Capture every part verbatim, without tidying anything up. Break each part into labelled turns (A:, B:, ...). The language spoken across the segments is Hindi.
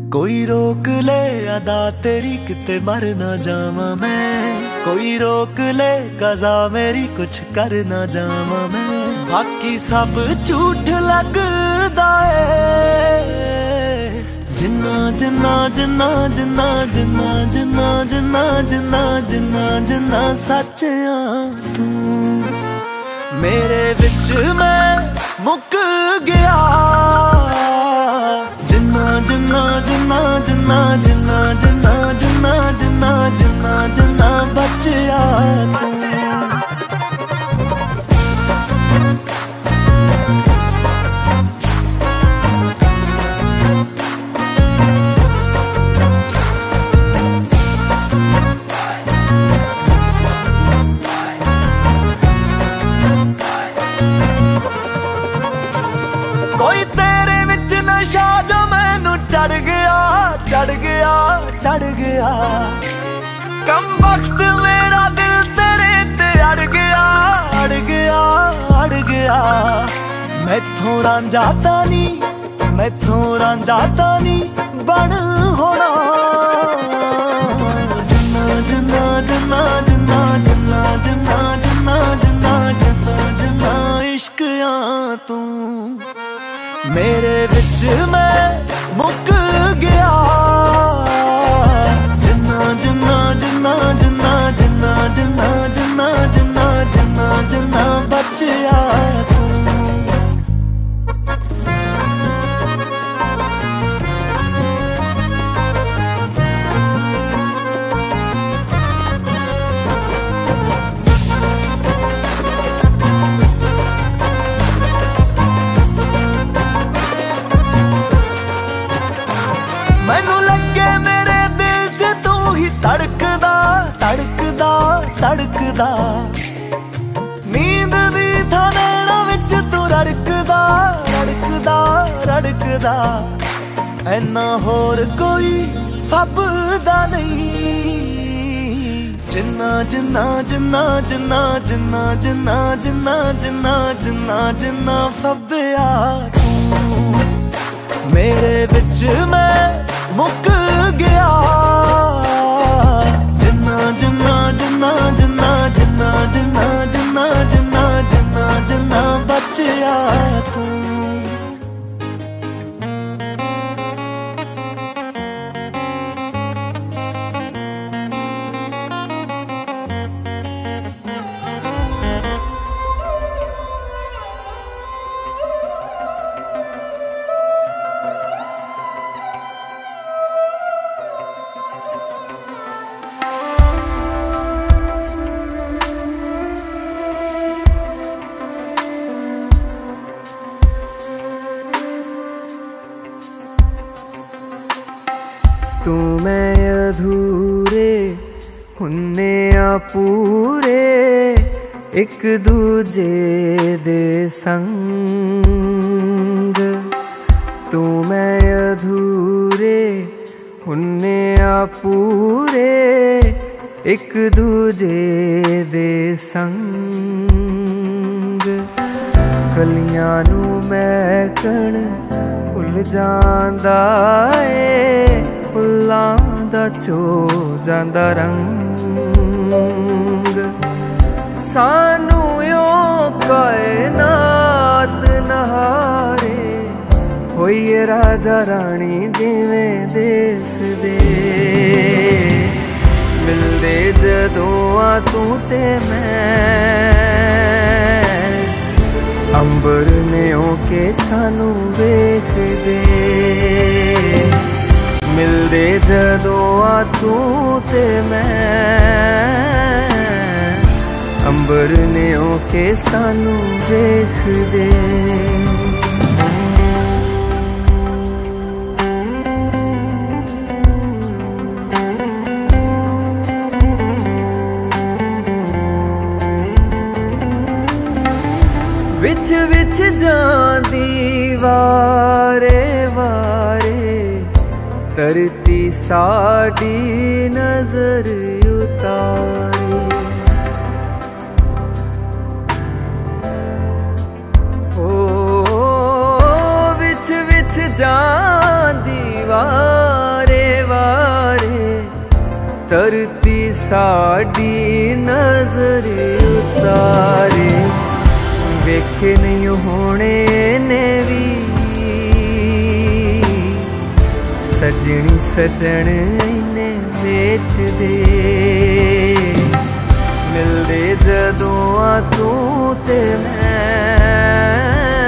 A: कोई रोक ले अदा तेरी किते मर ना जावा मैं, कोई रोक ले कज़ा मेरी कुछ कर ना जावा मैं। बाकी सब झूठ लगदा है, जिन्ना जिन्ना जिन्ना जिन्ना जिन्ना जिन्ना जिन्ना जिन्ना जिन्ना जिन्ना सच आ तू मेरे विच मैं मुक गया। जिन्ना जिन्ना जिन्ना जिन्ना जिन्ना जिन्ना जिन्ना जिन्ना जिन्ना जिन्ना बचिया तू। कोई तेरे विच नशा जो मैनू चढ़ गया चढ़ गया चढ़ गया। कम वक्त मेरा दिल तेरे ते अड़ गया अड़ गया अड़ गया। मैथों रांझाता नी मैथों रांझाता नी बन होना। जिन्ना जिन्ना जिन्ना जिन्ना जिन्ना जिन्ना जिन्ना जिन्ना जिन्ना जिन्ना इश्क आ तू मेरे विच मैं मुक गया। जिन्ना जिन्ना जिन्ना जिन्ना जिन्ना जिन्ना जिन्ना जिन्ना जिन्ना जिन्ना बचिया तू। मैनू लगे मेरे दिल च तू ही धड़कदा धड़कदा धड़कदा। नींद दी था नैना विच तू रड़कदा रड़कदा रड़कदा। ऐना होर कोई फबदा नहीं। जिन्ना जिन्ना जिन्ना जिन्ना जिन्ना जिन्ना जिन्ना जिन्ना जिन्ना जिन्ना फबया तू मेरे विच मैं मुक गया। जिन्ना जिन्ना जिन्ना जिन्ना जिन्ना जिन्ना जिन्ना जिन्ना जिन्ना जिन्ना बचिया तू।
B: तू मैं अधूरे हुन्ने आ पूरे एक दूजे दे संग। तू मैं अधूरे हुन्ने आ पूरे एक दूजे दे संग। कलियां नू महकण भुल जांदा ए फुल्लां दा चो जांदा रंग। सानू यो कायनात नहारे होइए राजा रानी जिवें देस दे। मिलदे जदों आ तू ते मैं अंबर ने ओके सानू वेख दे। मिलदे जदों आ तू ते मैं अंबर ने ओके सानू वेख दे। विच विच जांदी वारे वारे तरती साड़ी नजर उतारे। ओ विच विच जांदी वारे धरती साडी नजर उतारे। वेखे नहीं होने ने भी सजनी सजन इन्ने बेच दे। मिलदे जदों आ तू ते मैं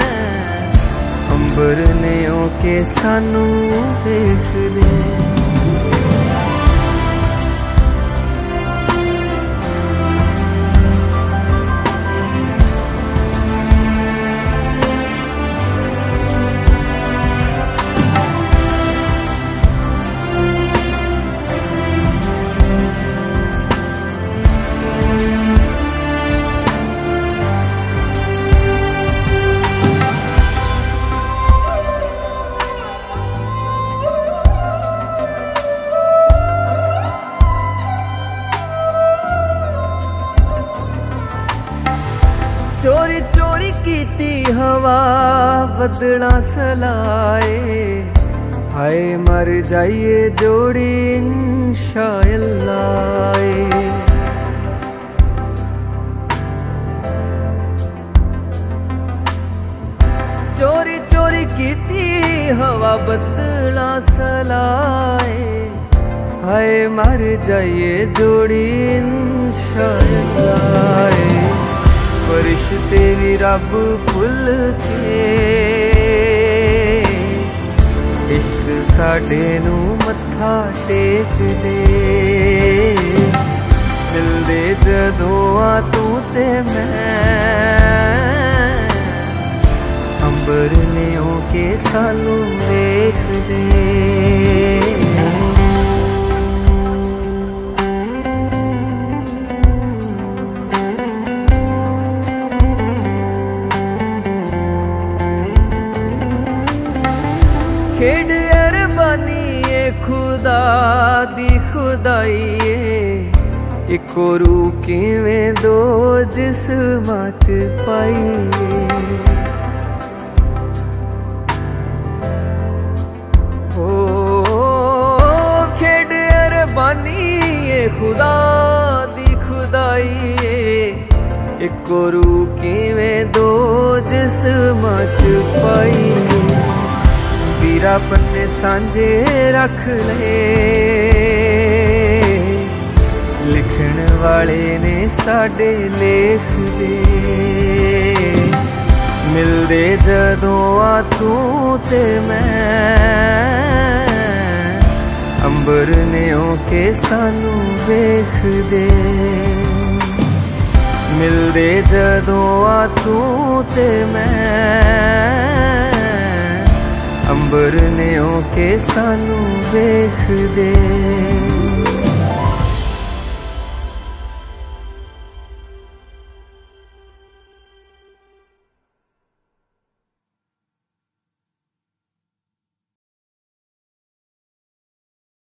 B: अंबर ने ओके सानू वेख दे। चोरी चोरी कीती हवा बदला सलाए। हाय मर जाइए जोड़ी इंशाअल्लाह। चोरी चोरी कीती हवा बदला सलाए। हाय मर जाइए जोड़ी इंशाअल्लाह। फरिश्ते भी रब भुल के इश्क साडे नू मत्था टेक दे। मिलदे जदों आ तू ते मैं अंबर ने ओके सानू वेख दे। खेड अरबानी ए खुदा दी खुदाई। इको रूह किवें दो जिस्मां च पाईए। हो खेड अरबानी ए खुदा दी खुदाई। इको रूह किवें दो जिस्मां च पाईए। वीरा पन्ने सांझे रख ले लिखण वाले ने साडे लेख दे। मिलदे जदों आ तू ते मैं अंबर ने ओके सानू वेख दे। मिलदे जदों आ तू ते मैं अंबर ने ओके सानू वेख दे।